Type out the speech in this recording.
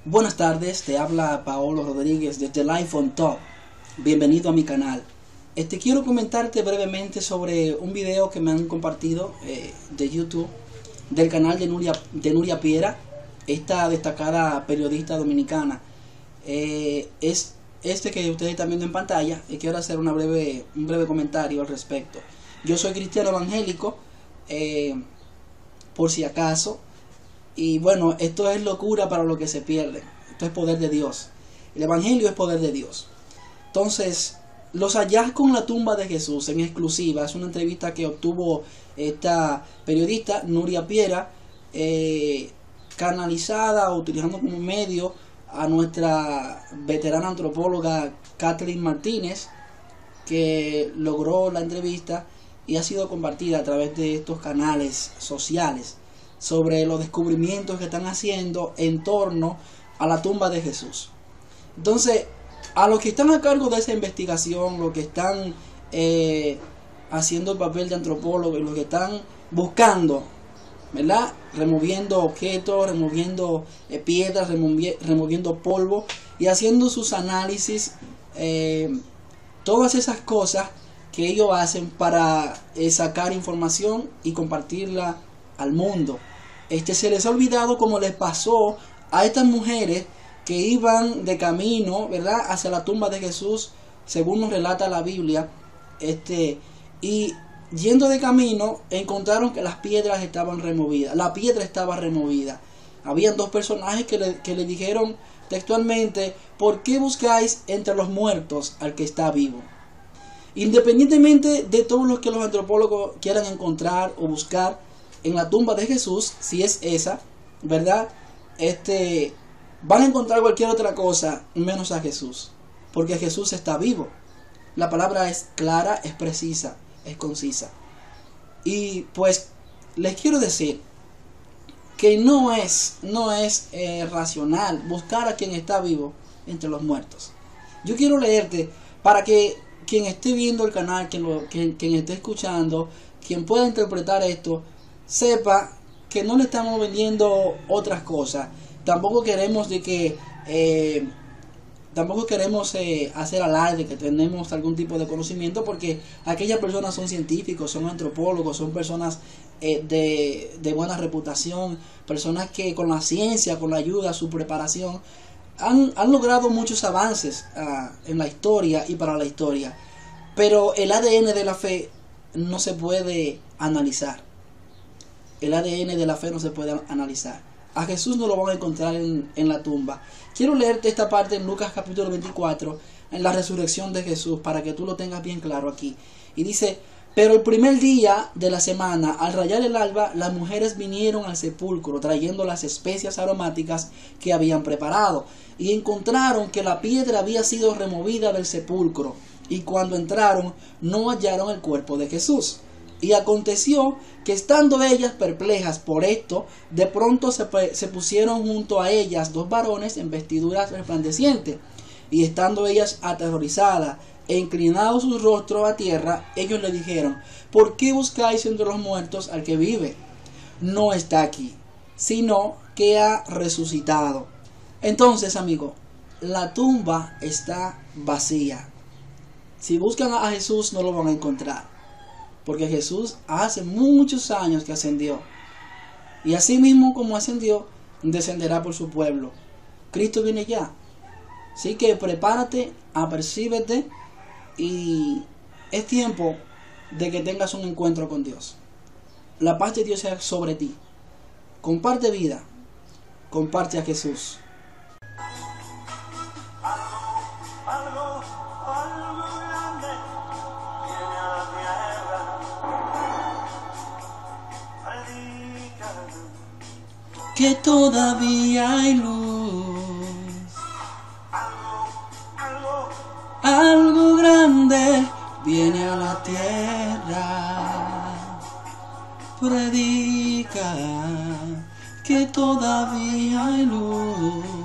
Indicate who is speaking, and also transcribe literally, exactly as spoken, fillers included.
Speaker 1: Buenas tardes, te habla Paolo Rodríguez desde Life on Top. Bienvenido a mi canal. Este, quiero comentarte brevemente sobre un video que me han compartido eh, de YouTube del canal de Nuria, de Nuria Piera, esta destacada periodista dominicana. Eh, es este que ustedes están viendo en pantalla y quiero hacer una breve, un breve comentario al respecto. Yo soy cristiano evangélico, eh, por si acaso. Y bueno, esto es locura para lo que se pierde. Esto es poder de Dios. El evangelio es poder de Dios. Entonces, los hallazgos en la tumba de Jesús en exclusiva. Es una entrevista que obtuvo esta periodista Nuria Piera, eh, canalizada o utilizando como medio a nuestra veterana antropóloga Kathleen Martínez, que logró la entrevista y ha sido compartida a través de estos canales sociales sobre los descubrimientos que están haciendo en torno a la tumba de Jesús. Entonces, a los que están a cargo de esa investigación, los que están eh, haciendo el papel de antropólogo y los que están buscando, ¿verdad?, removiendo objetos, removiendo eh, piedras, removi removiendo polvo y haciendo sus análisis, eh, todas esas cosas que ellos hacen para eh, sacar información y compartirla al mundo. Este, se les ha olvidado, como les pasó a estas mujeres que iban de camino, ¿verdad?, hacia la tumba de Jesús, según nos relata la Biblia, este, y yendo de camino encontraron que las piedras estaban removidas, la piedra estaba removida. Habían dos personajes que le, que le dijeron textualmente: ¿por qué buscáis entre los muertos al que está vivo? Independientemente de todo lo que los antropólogos quieran encontrar o buscar en la tumba de Jesús, si es esa, ¿verdad?, este, van a encontrar cualquier otra cosa menos a Jesús, porque Jesús está vivo. La palabra es clara, es precisa, es concisa. Y pues les quiero decir que no es, no es eh, racional buscar a quien está vivo entre los muertos. Yo quiero leerte para que quien esté viendo el canal, quien, lo, quien, quien esté escuchando, quien pueda interpretar esto, sepa que no le estamos vendiendo otras cosas. Tampoco queremos de que eh, tampoco queremos eh, hacer alarde que tenemos algún tipo de conocimiento, porque aquellas personas son científicos, son antropólogos, son personas eh, de, de buena reputación, personas que con la ciencia, con la ayuda, su preparación, han, han logrado muchos avances uh, en la historia y para la historia. Pero el A D N de la fe no se puede analizar. El A D N de la fe no se puede analizar. A Jesús no lo van a encontrar en, en la tumba. Quiero leerte esta parte en Lucas capítulo veinticuatro, en la resurrección de Jesús, para que tú lo tengas bien claro aquí. Y dice: pero el primer día de la semana, al rayar el alba, las mujeres vinieron al sepulcro trayendo las especias aromáticas que habían preparado, y encontraron que la piedra había sido removida del sepulcro, y cuando entraron no hallaron el cuerpo de Jesús. Y aconteció que, estando ellas perplejas por esto, de pronto se, se pusieron junto a ellas dos varones en vestiduras resplandecientes. Y estando ellas aterrorizadas e inclinados sus rostros a tierra, ellos le dijeron: ¿por qué buscáis entre los muertos al que vive? No está aquí, sino que ha resucitado. Entonces, amigo, la tumba está vacía. Si buscan a Jesús, no lo van a encontrar, porque Jesús hace muchos años que ascendió, y así mismo como ascendió, descenderá por su pueblo. Cristo viene ya. Así que prepárate, apercíbete, y es tiempo de que tengas un encuentro con Dios. La paz de Dios sea sobre ti. Comparte vida, comparte a Jesús. Que todavía hay luz, algo grande viene a la tierra. Predica que todavía hay luz.